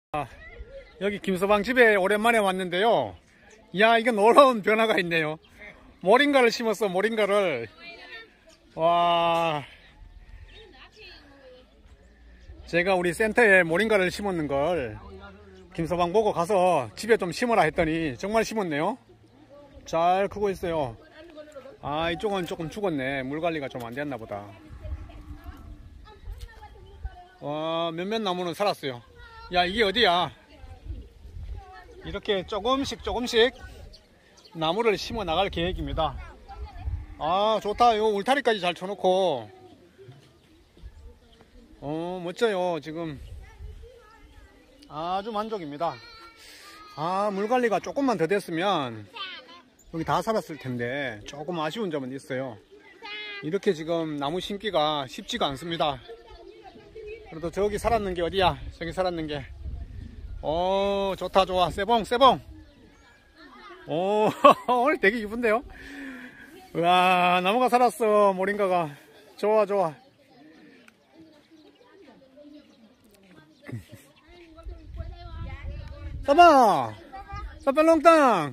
여기 김서방 집에 오랜만에 왔는데요. 이야, 이거 놀라운 변화가 있네요. 모링가를 심었어, 모링가를. 와, 제가 우리 센터에 모링가를 심었는 걸 김서방 보고 가서 집에 좀 심어라 했더니 정말 심었네요. 잘 크고 있어요. 아, 이쪽은 조금 죽었네. 물 관리가 좀 안 됐나 보다. 와, 몇몇 나무는 살았어요. 야, 이게 어디야? 이렇게 조금씩 나무를 심어 나갈 계획입니다. 아, 좋다. 요 울타리까지 잘 쳐놓고. 멋져요. 지금 아주 만족입니다. 아, 물 관리가 조금만 더 됐으면 여기 다 살았을 텐데 조금 아쉬운 점은 있어요. 이렇게 지금 나무 심기가 쉽지가 않습니다. 그래도 저기 살았는 게 어디야? 저기 살았는 게. 오, 좋다, 좋아. 세봉. 오, 오늘 되게 이쁜데요? 우와, 나무가 살았어, 모링가가. 좋아. 사바! 사발롱땅!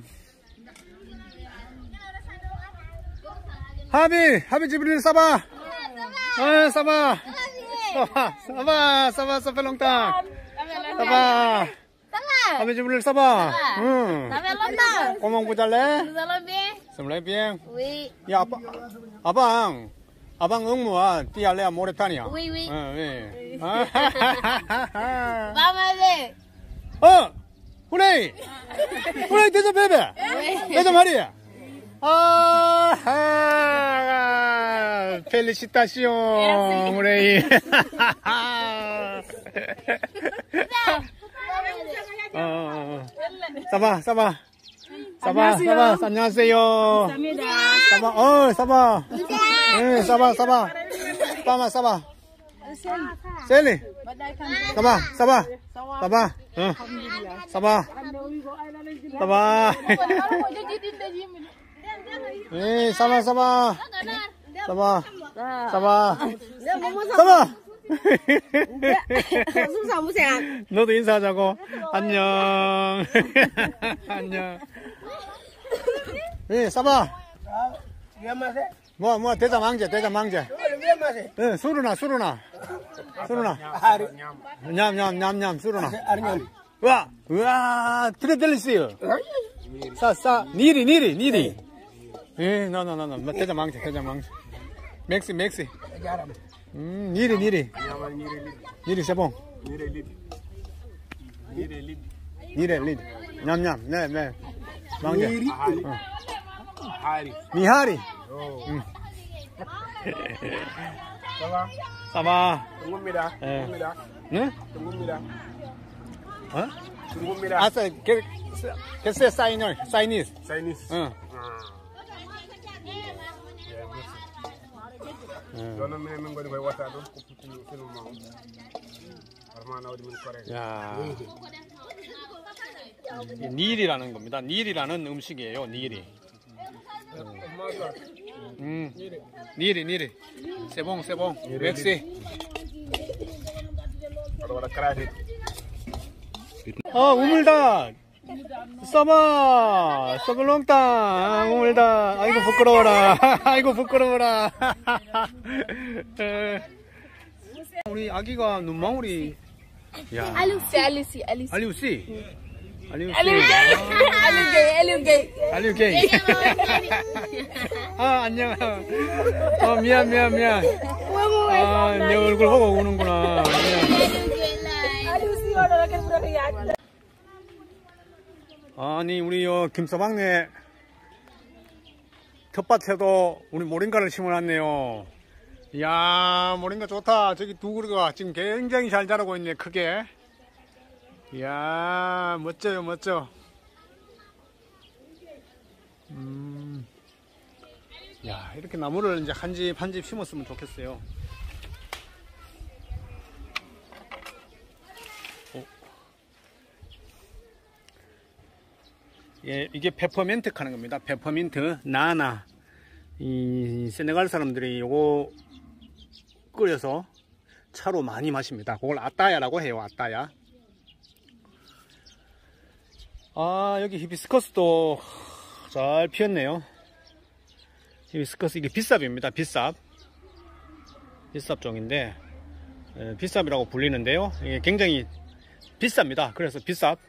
하비 지브릴 사바! 사바! 사발롱땅! 사바! 하비 지브릴 사바! 응. 꼬멍 부잘래? Selamat bien. Oui. Ya, abang 응무야, 띠알레야 모레타니아. Oui, oui. 네. Vamos 후레이 대자 베베. 대자 마리아. 펠리시타시옹, 후레이. 사바. 안녕하세요. 사바. 네, 사바. 사바. 셀리. 사바. 네, 사바. 너도 인사하자고. 안녕. 네, 사바. 뭐, 대자 망제. 네, 수루나. 냠, 수루나. 우와, 트레델리스요. 니리. 예, 나, 대자 망제. 맥시. 니리. 니리 세봉. 니리. 냠, 네. 망제. 미하리. 사바. Tungumida. 네? Tungumida. Tungumida. 아싸, que 사이니스. Chinese. 응. Dono men ngoni koy wata don ko putu sunu maw. Armana wadi min correct. 야. 닐이라는 겁니다. 닐이라는 음식이에요. 닐이. 니리. 세봉. 맥시. 우물다. 서블롱땅. 우물다. 아이고 부끄러워라. 우리 아기가 눈망울이. 야. Alice. 알류게이. 안녕. 미안. 내 얼굴 보고 우는구나. 아니, 우리 김서방네 텃밭에도 우리 모링가를 심어놨네요. 이야, 모링가 좋다. 저기 두 그루가 지금 굉장히 잘 자라고 있네, 크게. 이야, 멋져. 야, 이렇게 나무를 이제 한 집 심었으면 좋겠어요. 예, 이게 페퍼민트 하는 겁니다. 페퍼민트, 나나. 이 세네갈 사람들이 요거 끓여서 차로 많이 마십니다. 그걸 아따야라고 해요. 아따야. 아, 여기 히비스커스도 잘 피었네요. 히비스커스, 이게 빗삽입니다. 빗삽. 빗삽종인데, 빗삽이라고 불리는데요. 이게 굉장히 비쌉니다. 그래서 빗삽.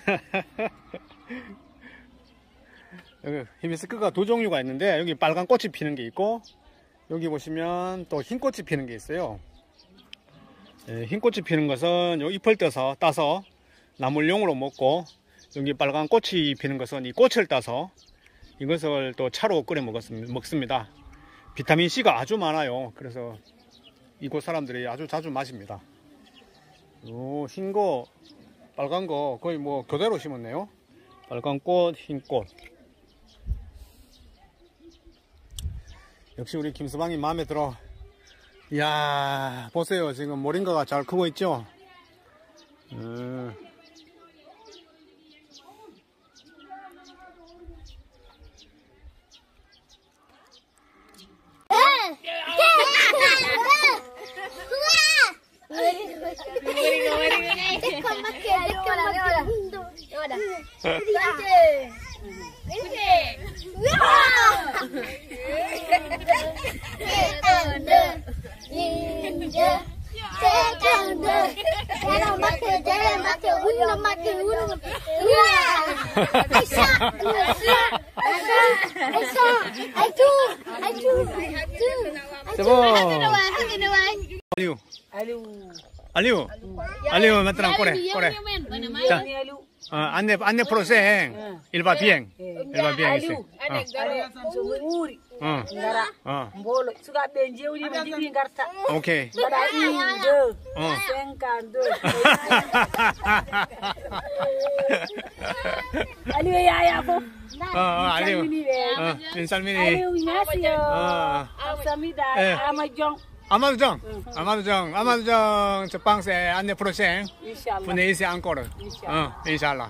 여기 히비스커스가 두 종류가 있는데, 여기 빨간 꽃이 피는 게 있고, 여기 보시면 또 흰 꽃이 피는 게 있어요. 흰 꽃이 피는 것은 요 잎을 따서 나물용으로 먹고, 여기 빨간 꽃이 피는 것은 이 꽃을 따서 이것을 또 차로 끓여 먹습니다. 비타민C가 아주 많아요. 그래서 이곳 사람들이 아주 자주 마십니다. 요 흰 거, 빨간 거 거의 뭐 교대로 심었네요. 빨간 꽃, 흰 꽃. 역시 우리 김서방이 마음에 들어. 이야, 보세요. 지금 모링가가 잘 크고 있죠? Aliu, matang kore. 자, 안내 프로생 일바 비행 있어. 오케이. 알리우. 민살민이. 아마두정 저방세 안내 프로생 분해이세 안거를 인샬라.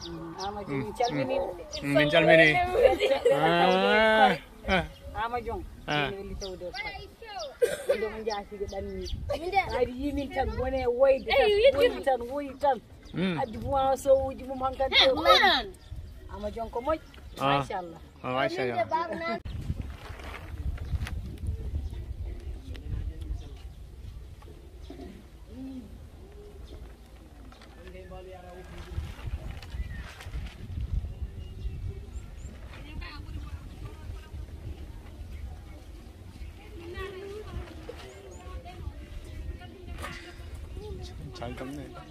민살민이. Amajong. Ini tahu deh. Udah menjadi dan hari ini kan boleh wait tan. Adi buah so uji memangkan tu. Amajong komoi. Masyaallah. 마샤야. 잘 덥네.